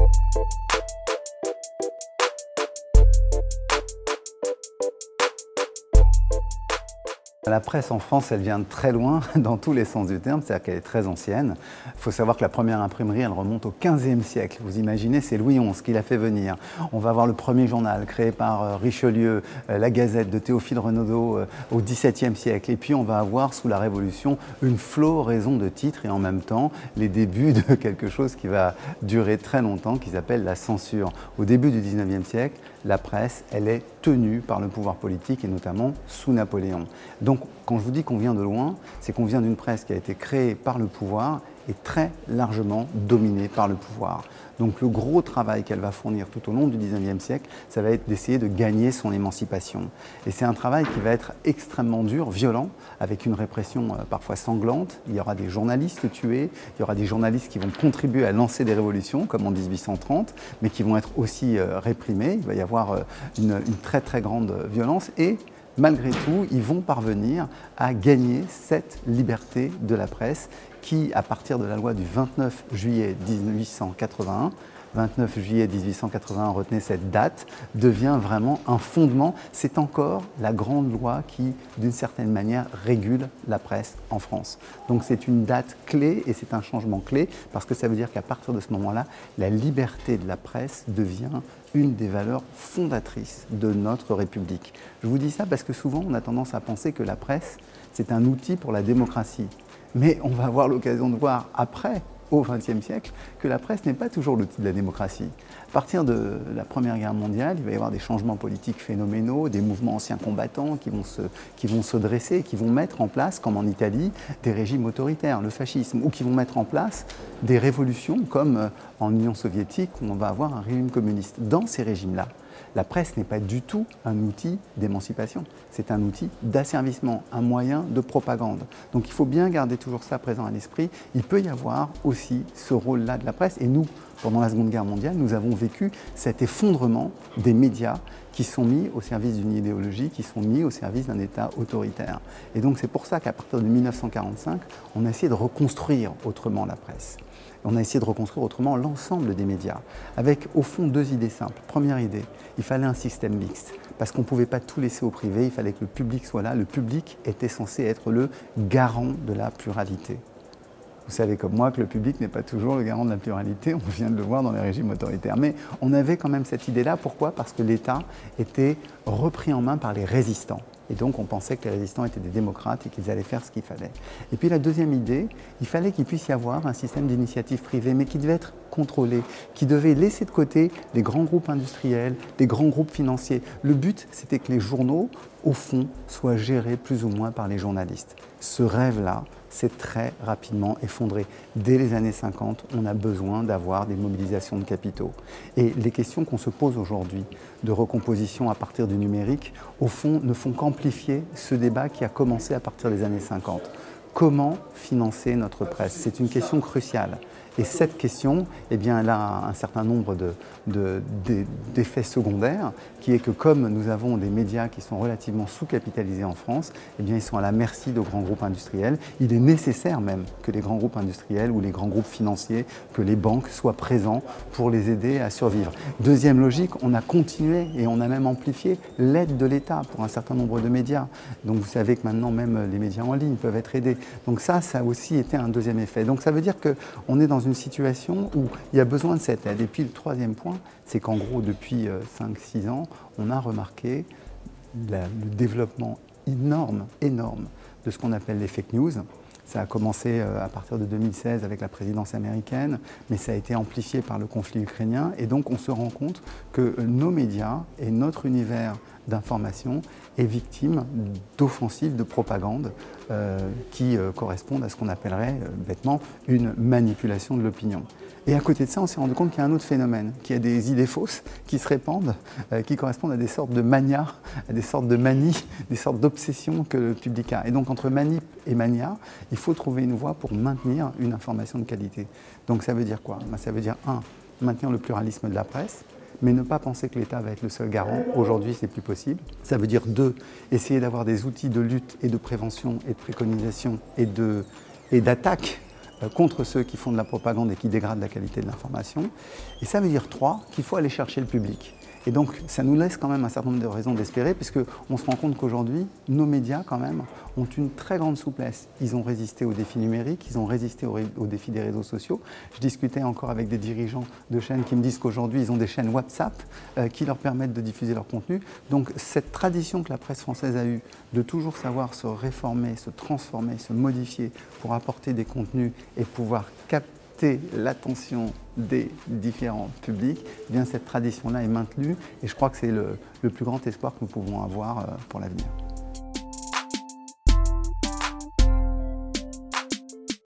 La presse en France, elle vient de très loin, dans tous les sens du terme, c'est-à-dire qu'elle est très ancienne. Il faut savoir que la première imprimerie, elle remonte au XVe siècle. Vous imaginez, c'est Louis XI qui l'a fait venir. On va avoir le premier journal créé par Richelieu, la Gazette de Théophile Renaudot au XVIIe siècle. Et puis on va avoir, sous la Révolution, une floraison de titres et en même temps, les débuts de quelque chose qui va durer très longtemps, qui s'appelle la censure. Au début du XIXe siècle, la presse, elle est tenue par le pouvoir politique et notamment sous Napoléon. Donc, quand je vous dis qu'on vient de loin, c'est qu'on vient d'une presse qui a été créée par le pouvoir et très largement dominée par le pouvoir. Donc le gros travail qu'elle va fournir tout au long du XIXe siècle, ça va être d'essayer de gagner son émancipation. Et c'est un travail qui va être extrêmement dur, violent, avec une répression parfois sanglante. Il y aura des journalistes tués, il y aura des journalistes qui vont contribuer à lancer des révolutions, comme en 1830, mais qui vont être aussi réprimés. Il va y avoir une très très grande violence et malgré tout, ils vont parvenir à gagner cette liberté de la presse qui, à partir de la loi du 29 juillet 1881, 29 juillet 1881, retenez cette date, devient vraiment un fondement. C'est encore la grande loi qui, d'une certaine manière, régule la presse en France. Donc c'est une date clé et c'est un changement clé parce que ça veut dire qu'à partir de ce moment-là, la liberté de la presse devient une des valeurs fondatrices de notre République. Je vous dis ça parce que souvent, on a tendance à penser que la presse, c'est un outil pour la démocratie. Mais on va avoir l'occasion de voir après, au XXe siècle, que la presse n'est pas toujours l'outil de la démocratie. À partir de la Première Guerre mondiale, il va y avoir des changements politiques phénoménaux, des mouvements anciens combattants qui vont se dresser, qui vont mettre en place, comme en Italie, des régimes autoritaires, le fascisme, ou qui vont mettre en place des révolutions, comme en Union soviétique, où on va avoir un régime communiste. Dans ces régimes-là, la presse n'est pas du tout un outil d'émancipation, c'est un outil d'asservissement, un moyen de propagande. Donc il faut bien garder toujours ça présent à l'esprit. Il peut y avoir aussi ce rôle-là de la presse. Et nous, pendant la Seconde Guerre mondiale, nous avons vécu cet effondrement des médias qui sont mis au service d'une idéologie, qui sont mis au service d'un État autoritaire. Et donc c'est pour ça qu'à partir de 1945, on a essayé de reconstruire autrement la presse. On a essayé de reconstruire autrement l'ensemble des médias, avec au fond deux idées simples. Première idée, il fallait un système mixte, parce qu'on ne pouvait pas tout laisser au privé, il fallait que le public soit là. Le public était censé être le garant de la pluralité. Vous savez comme moi que le public n'est pas toujours le garant de la pluralité, on vient de le voir dans les régimes autoritaires. Mais on avait quand même cette idée-là, pourquoi? Parce que l'État était repris en main par les résistants. Et donc on pensait que les résistants étaient des démocrates et qu'ils allaient faire ce qu'il fallait. Et puis la deuxième idée, il fallait qu'il puisse y avoir un système d'initiative privée, mais qui devait être contrôlé, qui devait laisser de côté les grands groupes industriels, les grands groupes financiers. Le but, c'était que les journaux, au fond, soient gérés plus ou moins par les journalistes. Ce rêve-là s'est très rapidement effondré. Dès les années 50, on a besoin d'avoir des mobilisations de capitaux. Et les questions qu'on se pose aujourd'hui de recomposition à partir du numérique, au fond, ne font qu'amplifier ce débat qui a commencé à partir des années 50. Comment financer notre presse? C'est une question cruciale. Et cette question, eh bien, elle a un certain nombre d'effets secondaires, qui est que comme nous avons des médias qui sont relativement sous-capitalisés en France, eh bien, ils sont à la merci de grands groupes industriels. Il est nécessaire même que les grands groupes industriels ou les grands groupes financiers, que les banques soient présents pour les aider à survivre. Deuxième logique, on a continué et on a même amplifié l'aide de l'État pour un certain nombre de médias. Donc vous savez que maintenant même les médias en ligne peuvent être aidés. Donc ça a aussi été un deuxième effet. Donc ça veut dire qu'on est dans une situation où il y a besoin de cette aide. Et puis le troisième point, c'est qu'en gros, depuis 5-6 ans, on a remarqué le développement énorme de ce qu'on appelle les fake news. Ça a commencé à partir de 2016 avec la présidence américaine, mais ça a été amplifié par le conflit ukrainien. Et donc on se rend compte que nos médias et notre univers d'information est victime d'offensives de propagande qui correspondent à ce qu'on appellerait bêtement une manipulation de l'opinion. Et à côté de ça, on s'est rendu compte qu'il y a un autre phénomène, qu'il y a des idées fausses qui se répandent, qui correspondent à des sortes de manias, à des sortes de manies, des sortes d'obsessions que le public a. Et donc entre manip et mania, il faut trouver une voie pour maintenir une information de qualité. Donc ça veut dire quoi? Ça veut dire, maintenir le pluralisme de la presse, mais ne pas penser que l'État va être le seul garant. Aujourd'hui, ce n'est plus possible. Ça veut dire 2, essayer d'avoir des outils de lutte et de prévention et de préconisation et d'attaque contre ceux qui font de la propagande et qui dégradent la qualité de l'information. Et ça veut dire 3, qu'il faut aller chercher le public. Et donc, ça nous laisse quand même un certain nombre de raisons d'espérer, puisqu'on se rend compte qu'aujourd'hui, nos médias, quand même, ont une très grande souplesse. Ils ont résisté aux défis numériques, ils ont résisté aux défis des réseaux sociaux. Je discutais encore avec des dirigeants de chaînes qui me disent qu'aujourd'hui, ils ont des chaînes WhatsApp qui leur permettent de diffuser leur contenu. Donc, cette tradition que la presse française a eue de toujours savoir se réformer, se transformer, se modifier pour apporter des contenus et pouvoir capter l'attention des différents publics, eh bien cette tradition-là est maintenue et je crois que c'est le plus grand espoir que nous pouvons avoir pour l'avenir.